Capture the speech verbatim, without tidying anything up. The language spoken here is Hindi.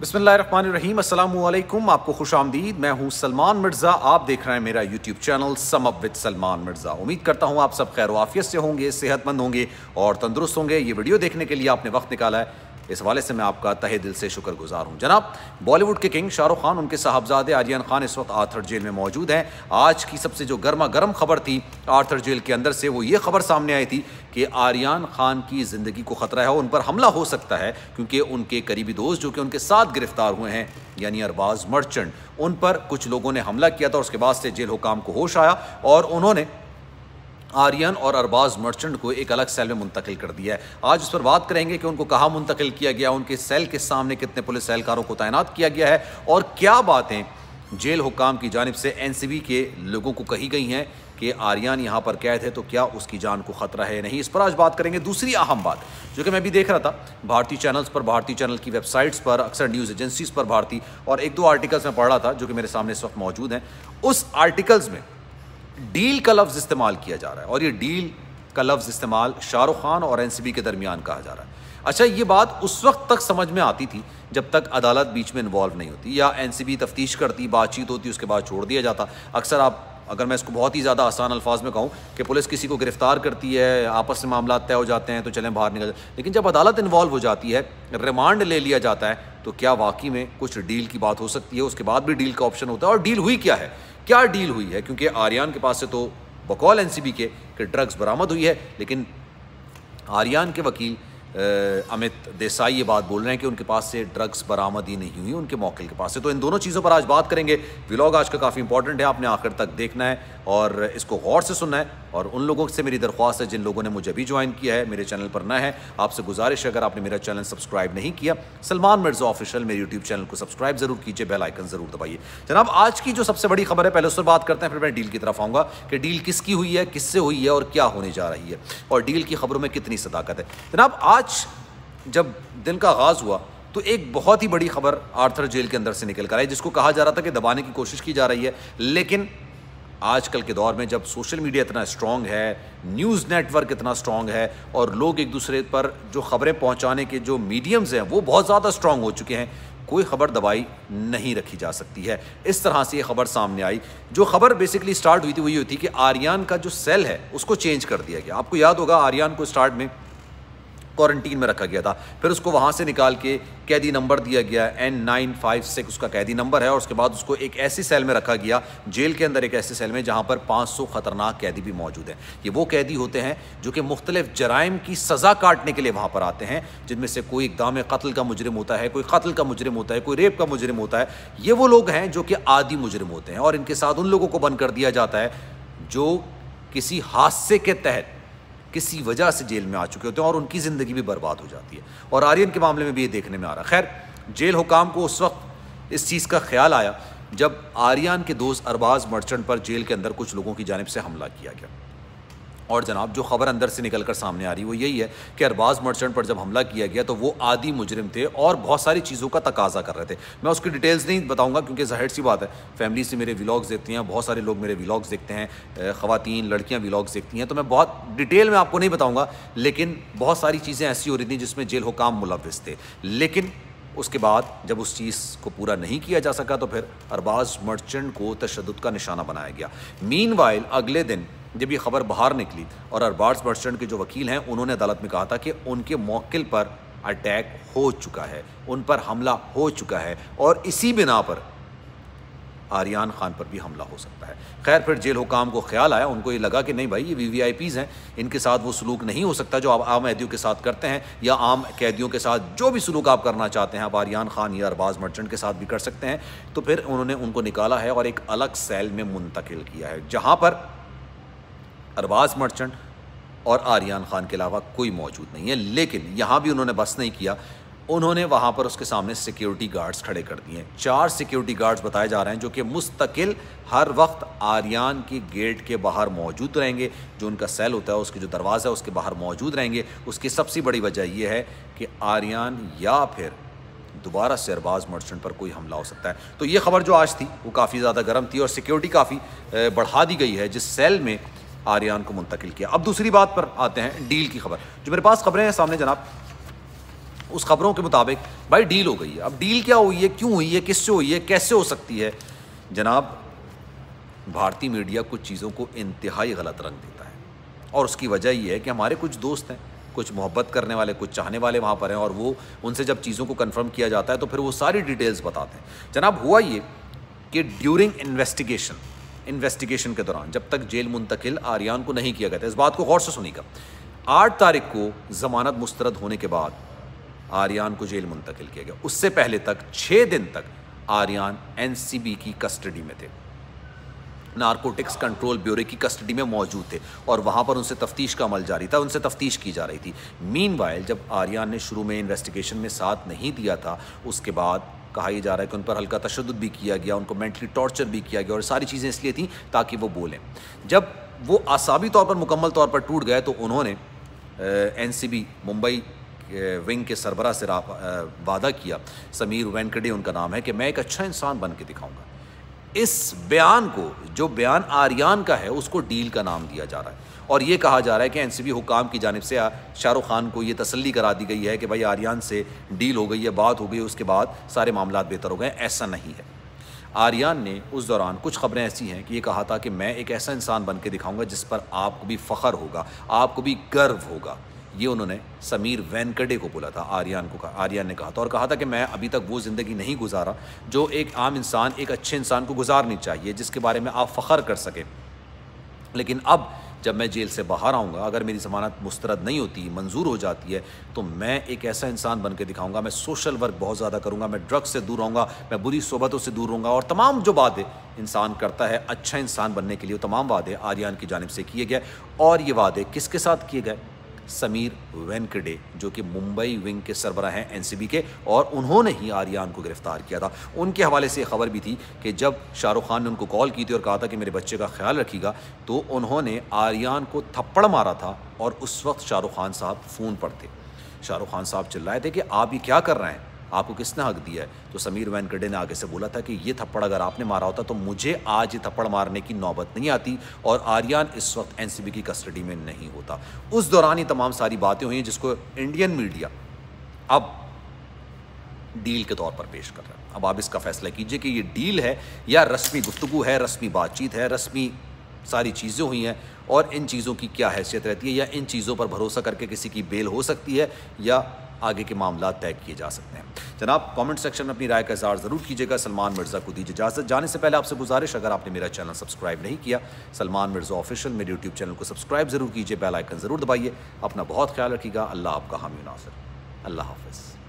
बिस्मिल्लाहिर्रहमानिर्रहीम, अस्सलामुअलैकुम। आपको खुश आमदीद। मैं हूं सलमान मिर्ज़ा। आप देख रहे हैं मेरा YouTube channel sum up with Salman Mirza. उम्मीद करता हूं आप सब खैर वाफियत से होंगे, सेहतमंद होंगे और तंदुरुस्त होंगे। ये वीडियो देखने के लिए आपने वक्त निकाला है, इस हवाले से मैं आपका तहे दिल से शुक्रगुजार हूं। जनाब, बॉलीवुड के किंग शाहरुख खान, उनके साहबजादे आर्यन खान इस वक्त आर्थर जेल में मौजूद हैं। आज की सबसे जो गर्मा गर्म खबर थी आर्थर जेल के अंदर से, वो ये खबर सामने आई थी कि आर्यन खान की ज़िंदगी को ख़तरा है, उन पर हमला हो सकता है, क्योंकि उनके करीबी दोस्त जो कि उनके साथ गिरफ्तार हुए हैं, यानी अरबाज मर्चेंट, उन पर कुछ लोगों ने हमला किया था। और उसके बाद से जेल हुकाम को होश आया और उन्होंने आर्यन और अरबाज मर्चेंट को एक अलग सेल में मुंतकिल कर दिया है। आज उस पर बात करेंगे कि उनको कहाँ मुंतकिल किया गया, उनके सेल के सामने कितने पुलिस एहलकारों को तैनात किया गया है और क्या बातें जेल हुकाम की जानिब से एन सी बी के लोगों को कही गई हैं कि आर्यन यहाँ पर कैद है तो क्या उसकी जान को ख़तरा है नहीं। इस पर आज बात करेंगे। दूसरी अहम बात जो कि मैं भी देख रहा था भारतीय चैनल्स पर, भारतीय चैनल की वेबसाइट्स पर, अक्सर न्यूज़ एजेंसीज़ पर भारतीय, और एक दो आर्टिकल्स में पढ़ रहा था जो कि मेरे सामने इस वक्त मौजूद हैं। उस आर्टिकल्स में डील का लफ्ज़ इस्तेमाल किया जा रहा है और ये डील का लफ्ज़ इस्तेमाल शाहरुख खान और एन सी बी के दरमियान कहा जा रहा है। अच्छा, ये बात उस वक्त तक समझ में आती थी जब तक अदालत बीच में इन्वॉल्व नहीं होती या एन सी बी तफ्तीश करती, बातचीत होती, उसके बाद छोड़ दिया जाता। अक्सर आप, अगर मैं इसको बहुत ही ज़्यादा आसान अल्फाज में कहूँ कि पुलिस किसी को गिरफ्तार करती है, आपस में मामला तय हो जाते हैं तो चलें बाहर निकल। लेकिन जब अदालत इन्वॉल्व हो जाती है, रिमांड ले लिया जाता है, तो क्या वाकई में कुछ डील की बात हो सकती है? उसके बाद भी डील का ऑप्शन होता है। और डील हुई क्या है, क्या डील हुई है? क्योंकि आर्यन के पास से तो बकौल एन सी बी के कि ड्रग्स बरामद हुई है, लेकिन आर्यन के वकील अमित देसाई ये बात बोल रहे हैं कि उनके पास से ड्रग्स बरामद ही नहीं हुई, उनके मौकिल के पास से। तो इन दोनों चीज़ों पर आज बात करेंगे। व्लॉग आज का काफ़ी इंपॉर्टेंट है, आपने आखिर तक देखना है और इसको गौर से सुनना है। और उन लोगों से मेरी दरख्वास्त है जिन लोगों ने मुझे अभी ज्वाइन किया है, मेरे चैनल पर नए हैं, आपसे गुजारिश है अगर आपने मेरा चैनल सब्सक्राइब नहीं किया, सलमान मिर्ज़ा ऑफिशियल मेरे यूट्यूब चैनल को सब्सक्राइब जरूर कीजिए, बेल आइकन जरूर दबाइए। जनाब, आज की जो सबसे बड़ी खबर है, पहले उस पर बात करते हैं, फिर मैं डील की तरफ आऊँगा कि डील किसकी हुई है, किससे हुई है और क्या होने जा रही है, और डील की खबरों में कितनी सदाकत है। जनाब, आज जब दिन का आगाज़ हुआ तो एक बहुत ही बड़ी खबर आर्थर जेल के अंदर से निकल कर आई, जिसको कहा जा रहा था कि दबाने की कोशिश की जा रही है। लेकिन आजकल के दौर में जब सोशल मीडिया इतना स्ट्रॉन्ग है, न्यूज़ नेटवर्क इतना स्ट्रॉन्ग है और लोग एक दूसरे पर जो खबरें पहुंचाने के जो मीडियम्स हैं वो बहुत ज़्यादा स्ट्रॉन्ग हो चुके हैं, कोई खबर दबाई नहीं रखी जा सकती है। इस तरह से ये खबर सामने आई। जो खबर बेसिकली स्टार्ट हुई थी वो ये हुई थी कि आर्यन का जो सेल है उसको चेंज कर दिया गया। आपको याद होगा आर्यन को स्टार्ट में क्वारंटीन में रखा गया था, फिर उसको वहाँ से निकाल के कैदी नंबर दिया गया एन नाइन फाइव सिक्स उसका कैदी नंबर है, और उसके बाद उसको एक ऐसी सेल में रखा गया, जेल के अंदर एक ऐसी सेल में जहाँ पर पाँच सौ ख़तरनाक कैदी भी मौजूद हैं। ये वो कैदी होते हैं जो कि मुख्तलिफ जराइम की सज़ा काटने के लिए वहाँ पर आते हैं, जिनमें से कोई इक़दाम कत्ल का मुजरिम होता है, कोई कत्ल का मुजरिम होता है, कोई रेप का मुजरिम होता है। ये वो लोग हैं जो कि आदी मुजरिम होते हैं और इनके साथ उन लोगों को बंद कर दिया जाता है जो किसी हादसे के तहत किसी वजह से जेल में आ चुके होते हैं और उनकी ज़िंदगी भी बर्बाद हो जाती है। और आर्यन के मामले में भी ये देखने में आ रहा है। खैर, जेल हुकाम को उस वक्त इस चीज़ का ख्याल आया जब आर्यन के दोस्त अरबाज मर्चेंट पर जेल के अंदर कुछ लोगों की जानिब से हमला किया गया। और जनाब, जो खबर अंदर से निकल कर सामने आ रही वो यही है कि अरबाज मर्चेंट पर जब हमला किया गया तो वो आदी मुजरिम थे और बहुत सारी चीज़ों का तकाजा कर रहे थे। मैं उसकी डिटेल्स नहीं बताऊंगा क्योंकि ज़ाहिर सी बात है, फैमिली से मेरे व्लॉग्स देखती हैं, बहुत सारे लोग मेरे व्लॉग्स देखते हैं, ख़वातीन लड़कियां व्लॉग्स देखती हैं, तो मैं बहुत डिटेल में आपको नहीं बताऊँगा। लेकिन बहुत सारी चीज़ें ऐसी हो रही थी जिसमें जेल हुकाम मुलव्विस थे। लेकिन उसके बाद जब उस चीज़ को पूरा नहीं किया जा सका तो फिर अरबाज मर्चेंट को तशद्दुद का निशाना बनाया गया। मीनवाइल अगले दिन जब ये खबर बाहर निकली और अरबाज मर्चेंट के जो वकील हैं उन्होंने अदालत में कहा था कि उनके मौकिल पर अटैक हो चुका है, उन पर हमला हो चुका है और इसी बिना पर आर्यन खान पर भी हमला हो सकता है। खैर, फिर जेल हुकाम को ख्याल आया, उनको ये लगा कि नहीं भाई, ये वी वी आई पीज़ हैं, इनके साथ वो सलूक नहीं हो सकता जो आप आम कैदियों के साथ करते हैं, या आम कैदियों के साथ जो भी सलूक आप करना चाहते हैं आप आर्यन खान या अरबाज मर्चेंट के साथ भी कर सकते हैं। तो फिर उन्होंने उनको निकाला है और एक अलग सेल में मुंतकिल किया है जहाँ पर अरबाज मर्चेंट और आर्यन खान के अलावा कोई मौजूद नहीं है। लेकिन यहाँ भी उन्होंने बस नहीं किया, उन्होंने वहाँ पर उसके सामने सिक्योरिटी गार्ड्स खड़े कर दिए। चार सिक्योरिटी गार्ड्स बताए जा रहे हैं जो कि मुस्तकिल हर वक्त आर्यन के गेट के बाहर मौजूद रहेंगे, जो उनका सेल होता है उसके जो दरवाज़ा है उसके बाहर मौजूद रहेंगे। उसकी सबसे बड़ी वजह यह है कि आर्यन या फिर दोबारा से अरबाज मर्चेंट पर कोई हमला हो सकता है। तो ये खबर जो आज थी वो काफ़ी ज़्यादा गर्म थी और सिक्योरिटी काफ़ी बढ़ा दी गई है जिस सेल में आर्यन को मुंतकिल किया। अब दूसरी बात पर आते हैं, डील की खबर। जो मेरे पास खबरें हैं सामने जनाब, उस खबरों के मुताबिक भाई डील हो गई है। अब डील क्या हुई है, क्यों हुई है, किससे हुई है, कैसे हो सकती है? जनाब, भारतीय मीडिया कुछ चीज़ों को इंतहाई गलत रंग देता है और उसकी वजह ये है कि हमारे कुछ दोस्त हैं, कुछ मोहब्बत करने वाले, कुछ चाहने वाले वहाँ पर हैं और वो उनसे जब चीज़ों को कंफर्म किया जाता है तो फिर वो सारी डिटेल्स बताते हैं। जनाब, हुआ ये कि ड्यूरिंग इन्वेस्टिगेशन इन्वेस्टिगेशन के दौरान जब तक जेल मुंतकिल आर्यान को नहीं किया गया था, इस बात को गौर से सुनिएगा, आठ तारीख को जमानत मुस्तरद होने के बाद आर्यान को जेल मुंतकिल किया गया। उससे पहले तक छः दिन तक आर्यान एनसीबी की कस्टडी में थे, नारकोटिक्स कंट्रोल ब्यूरो की कस्टडी में मौजूद थे और वहाँ पर उनसे तफ्तीश का अमल जारी था, उनसे तफ्तीश की जा रही थी। मीनवाइल जब आर्यान ने शुरू में इन्वेस्टिगेशन में साथ नहीं दिया था, उसके बाद कहा यह जा रहा है कि उन पर हल्का तशद्दुद भी किया गया, उनको मेंटली टॉर्चर भी किया गया और सारी चीज़ें इसलिए थी ताकि वो बोलें। जब वो आसाबी तौर पर मुकम्मल तौर पर टूट गए तो उन्होंने एनसीबी मुंबई विंग के सरबराह से वादा किया, समीर वेंकटे उनका नाम है, कि मैं एक अच्छा इंसान बन के दिखाऊंगा। इस बयान को, जो बयान आर्यान का है, उसको डील का नाम दिया जा रहा है और ये कहा जा रहा है कि एनसीबी हुकाम की जानिब से शाहरुख खान को ये तसल्ली करा दी गई है कि भाई आर्यान से डील हो गई है, बात हो गई, उसके बाद सारे मामला बेहतर हो गए। ऐसा नहीं है। आर्यान ने उस दौरान कुछ खबरें ऐसी हैं कि ये कहा था कि मैं एक ऐसा इंसान बन के दिखाऊंगा जिस पर आपको भी फ़ख्र होगा, आपको भी गर्व होगा। ये उन्होंने समीर वेंकटे को बोला था, आर्यान को कहा, आर्यान ने कहा था और कहा था कि मैं अभी तक वो ज़िंदगी नहीं गुजारा जो एक आम इंसान, एक अच्छे इंसान को गुजारनी चाहिए, जिसके बारे में आप फ़ख्र कर सकें। लेकिन अब जब मैं जेल से बाहर आऊँगा, अगर मेरी ज़मानत मुस्तरद नहीं होती, मंजूर हो जाती है, तो मैं एक ऐसा इंसान बन के दिखाऊँगा। मैं सोशल वर्क बहुत ज़्यादा करूँगा, मैं ड्रग्स से दूर रहूँगा, मैं बुरी सोबतों से दूर रहूँगा और तमाम जो वादे इंसान करता है अच्छा इंसान बनने के लिए, तमाम वादे आर्यान की जानिब से किए गए। और ये वादे किसके साथ किए गए? समीर वेंकटे, जो कि मुंबई विंग के सरबराह हैं एनसीबी के, और उन्होंने ही आर्यान को गिरफ्तार किया था। उनके हवाले से खबर भी थी कि जब शाहरुख खान ने उनको कॉल की थी और कहा था कि मेरे बच्चे का ख्याल रखिएगा, तो उन्होंने आर्यान को थप्पड़ मारा था और उस वक्त शाहरुख खान साहब फ़ोन पर थे। शाहरुख खान साहब चिल्लाए थे कि आप ये क्या कर रहे हैं, आपको किसने हक दिया है? तो समीर वेंकटे ने आगे से बोला था कि ये थप्पड़ अगर आपने मारा होता तो मुझे आज ये थप्पड़ मारने की नौबत नहीं आती और आर्यान इस वक्त एनसीबी की कस्टडी में नहीं होता। उस दौरान ही तमाम सारी बातें हुई जिसको इंडियन मीडिया अब डील के तौर पर पेश कर रहा है। अब आप इसका फैसला कीजिए कि ये डील है या रस्मी गुफ्तगू है, रस्मी बातचीत है, रस्मी सारी चीज़ें हुई हैं और इन चीज़ों की क्या हैसियत रहती है, या इन चीज़ों पर भरोसा करके किसी की बेल हो सकती है या आगे के मामला तय किए जा सकते हैं। जनाब, कमेंट सेक्शन में अपनी राय का इज़हार ज़रूर कीजिएगा। सलमान मिर्ज़ा को दीजिए इजाज़त। जाने से पहले आपसे गुजारिश, अगर आपने मेरा चैनल सब्सक्राइब नहीं किया, सलमान मिर्ज़ा ऑफिशियल मेरे यूट्यूब चैनल को सब्सक्राइब ज़रूर कीजिए, बेल आइकन ज़रूर दबाइए। अपना बहुत ख्याल रखिएगा। अल्लाह आपका हामी नासिर। अल्लाह हाफ़िज़।